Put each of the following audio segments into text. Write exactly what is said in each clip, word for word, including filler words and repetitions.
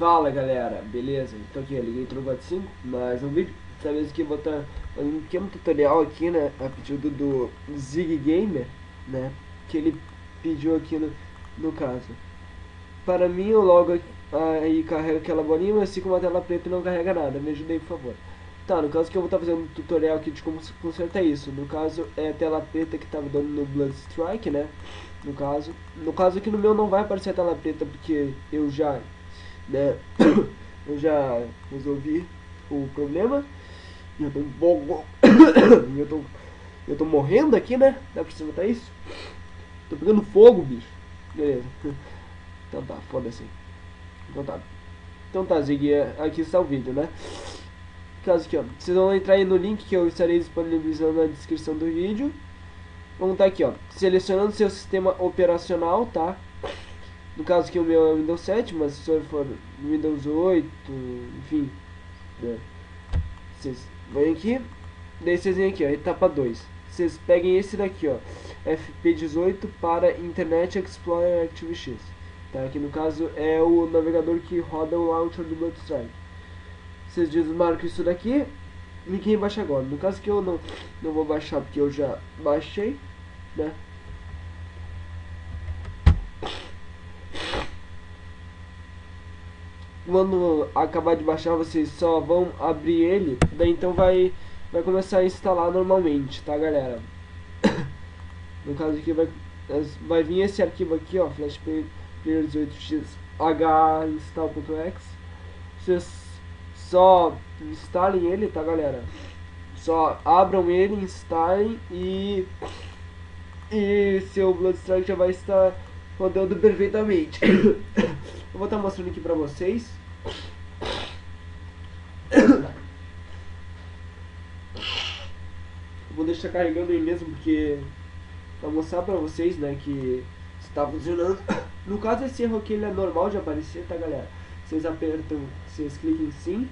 Fala galera, beleza? Então aqui, eu liguei o Trovote cinco, mas no vídeo dessa vez aqui eu vou estar fazendo um pequeno tutorial aqui, né? A pedido do Zig Gamer, né? Que ele pediu aqui no, no caso. Para mim o logo aí carrega aquela bolinha, mas fica uma tela preta e não carrega nada. Me ajuda aí, por favor. Tá, no caso que eu vou estar fazendo um tutorial aqui de como consertar isso. No caso é a tela preta que estava dando no Blood Strike, né? No caso, no caso aqui no meu não vai aparecer a tela preta porque eu já, né? eu já resolvi o problema. E eu tô um pouco, eu tô, eu tô morrendo aqui, né? Dá pra você notar isso? Tô pegando fogo, bicho. Beleza. Então tá, foda-se. Então tá. Então tá, Zig, aqui está o vídeo, né? Caso aqui, ó, vocês vão entrar aí no link que eu estarei disponibilizando na descrição do vídeo. Vamos estar aqui, ó, selecionando seu sistema operacional, tá? No caso aqui o meu é o Windows sete, mas se o senhor for Windows oito, enfim, né? Vocês vêm aqui, daí vocês vêm aqui, ó, etapa dois. Vocês peguem esse daqui, ó, F P dezoito para Internet Explorer ActiveX. Tá? Aqui no caso é o navegador que roda o launcher do Blood Strike. Vocês desmarcam isso daqui, cliquem em baixar agora. No caso que eu não, não vou baixar porque eu já baixei, né? Quando acabar de baixar, vocês só vão abrir ele, daí então vai, vai começar a instalar normalmente, tá galera? No caso aqui vai, vai vir esse arquivo aqui, ó, Flash Player dezoito x h install.exe. Vocês só instalem ele, tá galera? Só abram ele, instalem e e seu Blood Strike já vai estar rodando perfeitamente. Eu vou estar mostrando aqui pra vocês. Vou deixar carregando aí mesmo porque pra mostrar pra vocês, né, que está funcionando. No caso esse erro aqui ele é normal de aparecer, tá galera? Vocês apertam, vocês clicam em sim.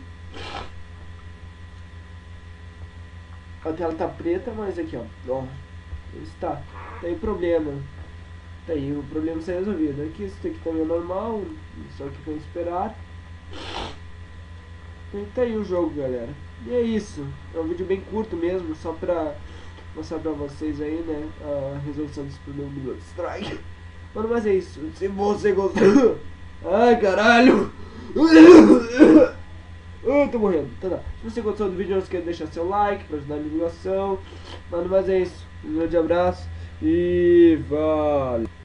A tela tá preta, mas aqui ó, ó, está, tem problema. Tá aí, o problema está resolvido. Aqui isso aqui também é normal, só que vamos esperar. E tá aí o jogo, galera. E é isso, é um vídeo bem curto mesmo, só pra mostrar pra vocês aí, né, a resolução desse problema do Blood Strike. Mano, mas é isso, se você gostou... Ai, caralho! Eu tô morrendo, tá, tá. Se você gostou do vídeo, não esqueça de deixar seu like pra ajudar na divulgação. Mano, mas é isso, um grande abraço e valeu!